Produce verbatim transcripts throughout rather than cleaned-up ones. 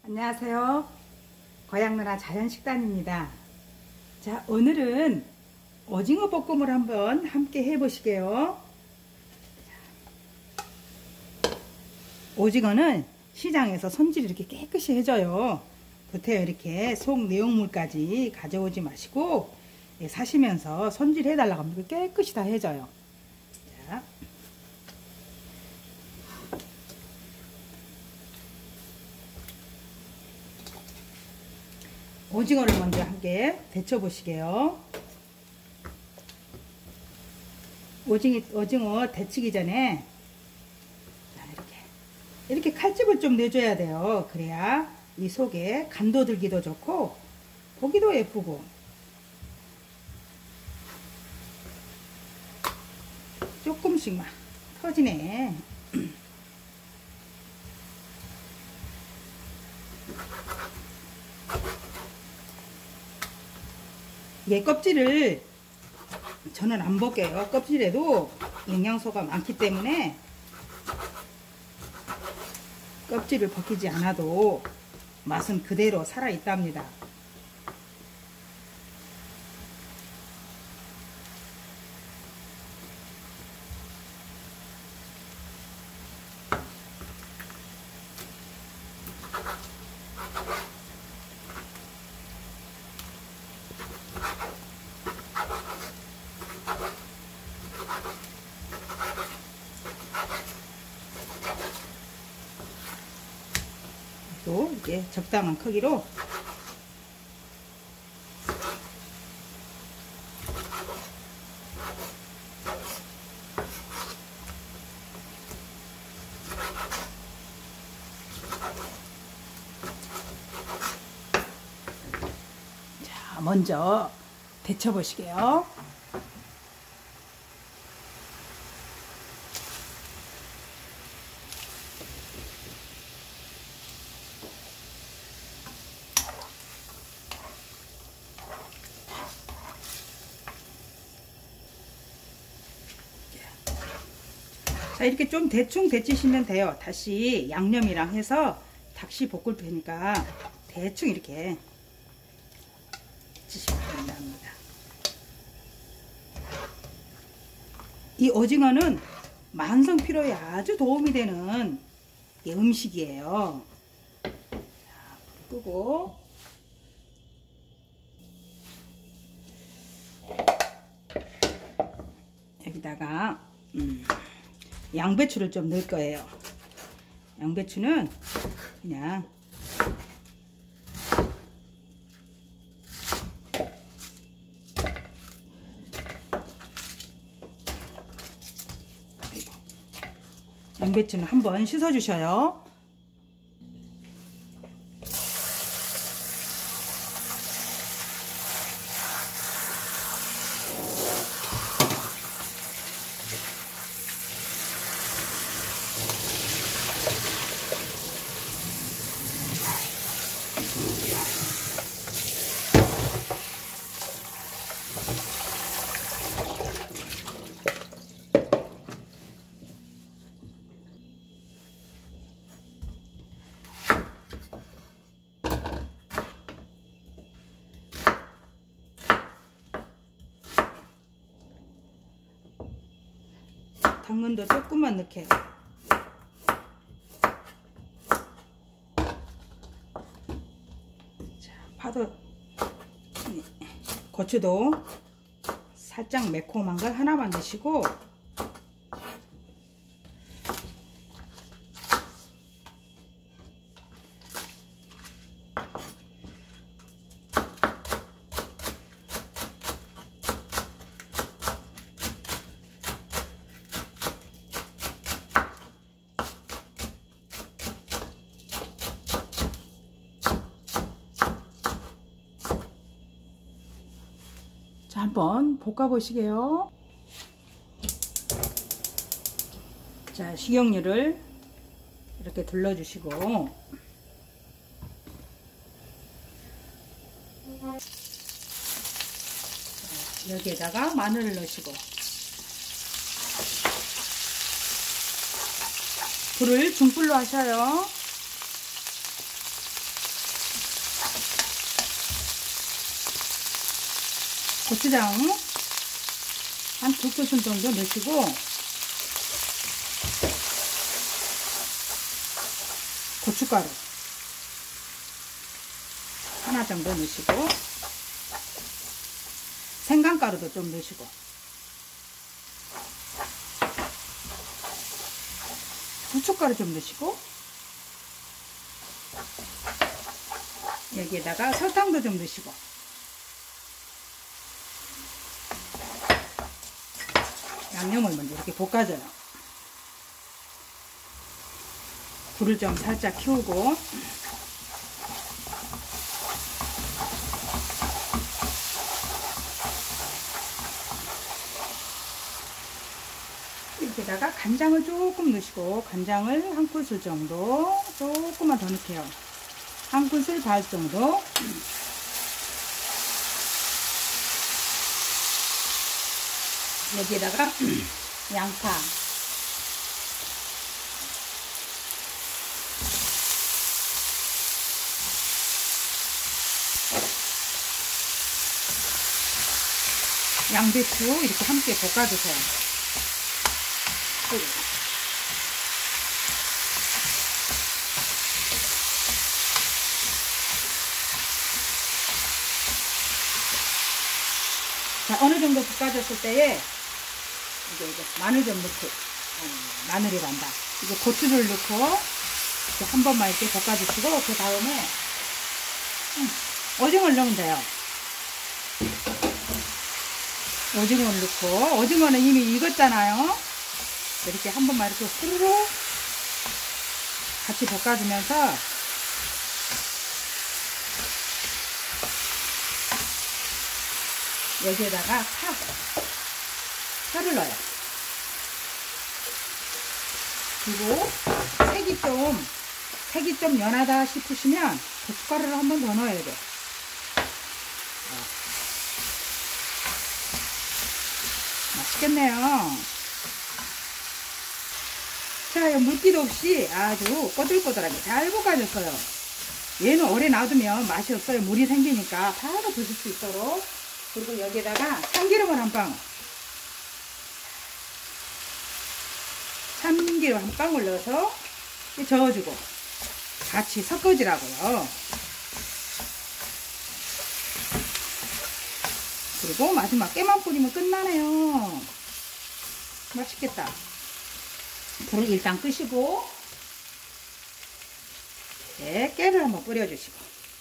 안녕하세요. 고향누나 자연식단입니다. 자, 오늘은 오징어 볶음을 한번 함께 해보시게요. 오징어는 시장에서 손질 이렇게 깨끗이 해줘요. 겉에 이렇게 속 내용물까지 가져오지 마시고 사시면서 손질 해달라고 하면 깨끗이 다 해줘요. 자. 오징어를 먼저 함께 데쳐 보시게요. 오징어, 오징어 데치기 전에 이렇게 이렇게 칼집을 좀 내줘야 돼요. 그래야 이 속에 간도 들기도 좋고 보기도 예쁘고. 조금씩만 터지네. 이게 껍질을 저는 안 벗겨요. 껍질에도 영양소가 많기 때문에 껍질을 벗기지 않아도 맛은 그대로 살아 있답니다. 또 이렇게 적당한 크기로 자, 먼저 데쳐 보시게요. 자, 이렇게 좀 대충 데치시면 돼요. 다시 양념이랑 해서 다시 볶을 테니까 대충 이렇게 데치시면 된답니다. 이 오징어는 만성 피로에 아주 도움이 되는 음식이에요. 자, 불 끄고 여기다가 음, 양배추를 좀 넣을 거예요. 양배추는 그냥 양배추는 한번 씻어 주셔요. 당근도 조금만 넣게. 자, 파도, 고추도 살짝 매콤한 걸 하나만 넣으시고, 자, 한번 볶아 보시게요. 자, 식용유를 이렇게 둘러 주시고 여기에다가 마늘을 넣으시고 불을 중불로 하셔요. 고추장 한 두 스푼 정도 넣으시고, 고춧가루 하나 정도 넣으시고, 생강가루도 좀 넣으시고, 후춧가루 좀 넣으시고, 여기에다가 설탕도 좀 넣으시고, 양념을 먼저 이렇게 볶아줘요. 불을 좀 살짝 키우고, 여기다가 간장을 조금 넣으시고, 간장을 한 큰술 정도, 조금만 더 넣을게요. 한 큰술 반 정도. 여기에다가 양파, 양배추 이렇게 함께 볶아주세요. 자, 어느 정도 볶아졌을 때에 이제 이제 마늘 좀 넣고, 음, 마늘이란다. 이제 고추를 넣고 이렇게 한 번만 이렇게 볶아주시고, 그 다음에 음, 오징어를 넣으면 돼요. 오징어를 넣고, 오징어는 이미 익었잖아요. 이렇게 한 번만 이렇게 후루룩 같이 볶아주면서 여기에다가 파, 파를 넣어요. 그리고 색이 좀, 색이 좀 연하다 싶으시면 고춧가루를 한 번 더 넣어야 돼. 맛있겠네요. 자, 물기도 없이 아주 꼬들꼬들하게 잘 볶아졌어요. 얘는 오래 놔두면 맛이 없어요. 물이 생기니까 바로 드실 수 있도록. 그리고 여기에다가 참기름을 한 방울, 참기름 한 방울 넣어서 저어주고 같이 섞어주라고요. 그리고 마지막 깨만 뿌리면 끝나네요. 맛있겠다. 불을 일단 끄시고, 네, 깨를 한번 뿌려주시고,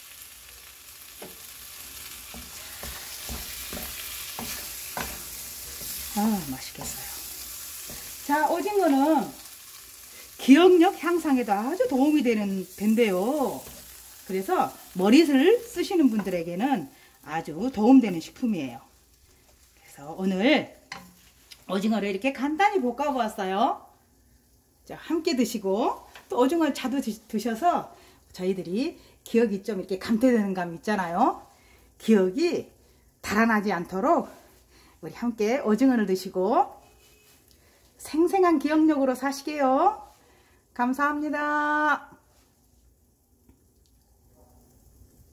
아, 맛있겠어요. 자, 오징어는 기억력 향상에도 아주 도움이 되는 된대요. 그래서 머리를 쓰시는 분들에게는 아주 도움되는 식품이에요. 그래서 오늘 오징어를 이렇게 간단히 볶아 보았어요. 자, 함께 드시고, 또 오징어 자주 드셔서 저희들이 기억이 좀 이렇게 감퇴되는 감 있잖아요. 기억이 달아나지 않도록 우리 함께 오징어를 드시고 생생한 기억력으로 사시게요. 감사합니다.